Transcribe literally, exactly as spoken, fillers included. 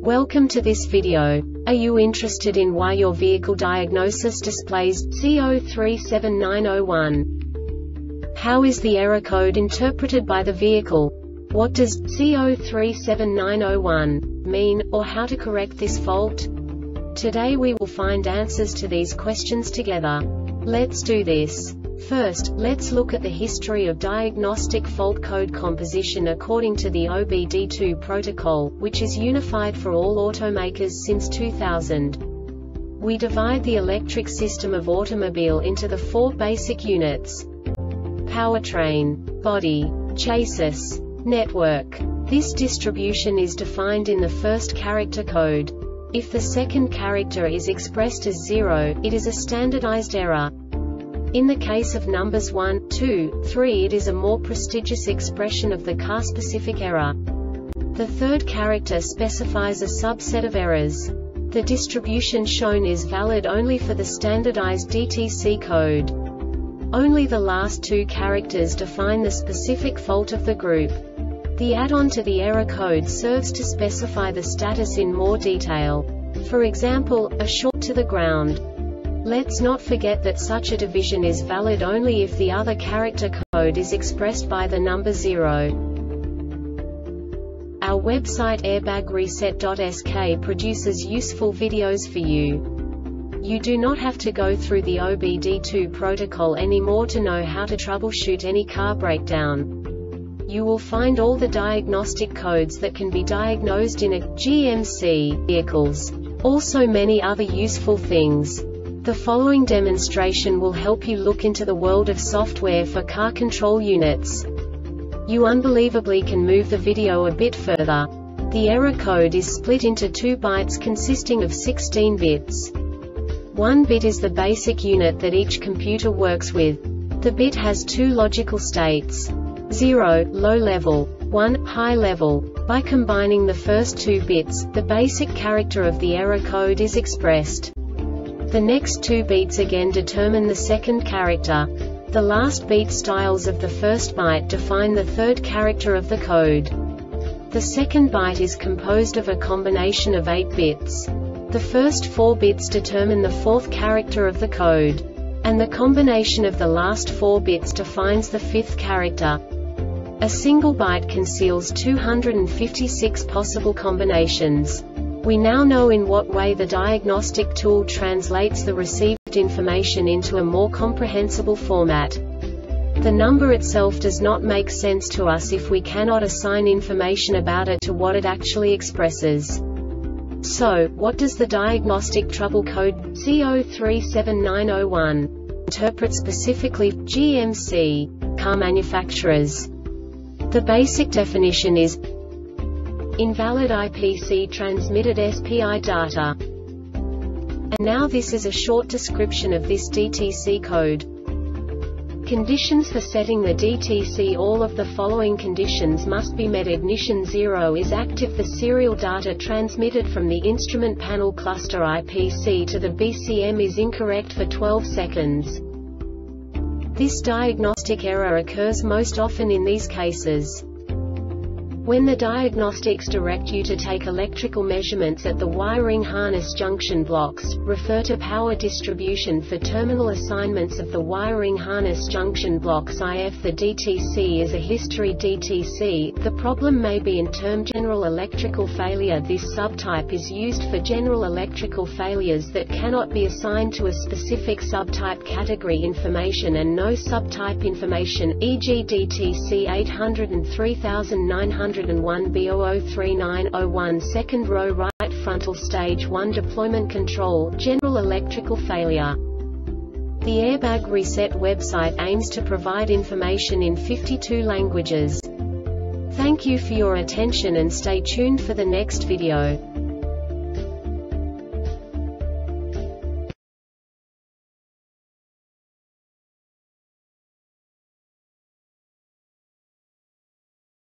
Welcome to this video. Are you interested in why your vehicle diagnosis displays C zero three seven nine zero one? How is the error code interpreted by the vehicle? What does C zero three seven nine zero one mean, or how to correct this fault? Today we will find answers to these questions together. Let's do this. First, let's look at the history of diagnostic fault code composition according to the O B D two protocol, which is unified for all automakers since two thousand. We divide the electric system of automobile into the four basic units: powertrain, body, chassis, network. This distribution is defined in the first character code. If the second character is expressed as zero, it is a standardized error. In the case of numbers one, two, three, it is a more prestigious expression of the car-specific error. The third character specifies a subset of errors. The distribution shown is valid only for the standardized D T C code. Only the last two characters define the specific fault of the group. The add-on to the error code serves to specify the status in more detail. For example, a short to the ground. Let's not forget that such a division is valid only if the other character code is expressed by the number zero. Our website airbag reset dot S K produces useful videos for you. You do not have to go through the O B D two protocol anymore to know how to troubleshoot any car breakdown. You will find all the diagnostic codes that can be diagnosed in a G M C vehicles. Also many other useful things. The following demonstration will help you look into the world of software for car control units. You unbelievably can move the video a bit further. The error code is split into two bytes consisting of sixteen bits. One bit is the basic unit that each computer works with. The bit has two logical states: zero, low level, one, high level. By combining the first two bits, the basic character of the error code is expressed. The next two beats again determine the second character. The last beat styles of the first byte define the third character of the code. The second byte is composed of a combination of eight bits. The first four bits determine the fourth character of the code. And the combination of the last four bits defines the fifth character. A single byte conceals two hundred fifty-six possible combinations. We now know in what way the diagnostic tool translates the received information into a more comprehensible format. The number itself does not make sense to us if we cannot assign information about it to what it actually expresses. So, what does the diagnostic trouble code C zero three seven nine zero one interpret specifically for G M C car manufacturers? The basic definition is invalid I P C transmitted S P I data. And now this is a short description of this D T C code. Conditions for setting the D T C: all of the following conditions must be met. Ignition zero is active. The serial data transmitted from the instrument panel cluster I P C to the B C M is incorrect for twelve seconds. This diagnostic error occurs most often in these cases: when the diagnostics direct you to take electrical measurements at the wiring harness junction blocks, refer to power distribution for terminal assignments of the wiring harness junction blocks. If the D T C is a history D T C, the problem may be in term general electrical failure. This subtype is used for general electrical failures that cannot be assigned to a specific subtype category information and no subtype information, for example D T C eight oh three nine oh one B zero zero three nine zero one second row right frontal stage one deployment control, general electrical failure. The Airbag Reset website aims to provide information in fifty-two languages. Thank you for your attention and stay tuned for the next video.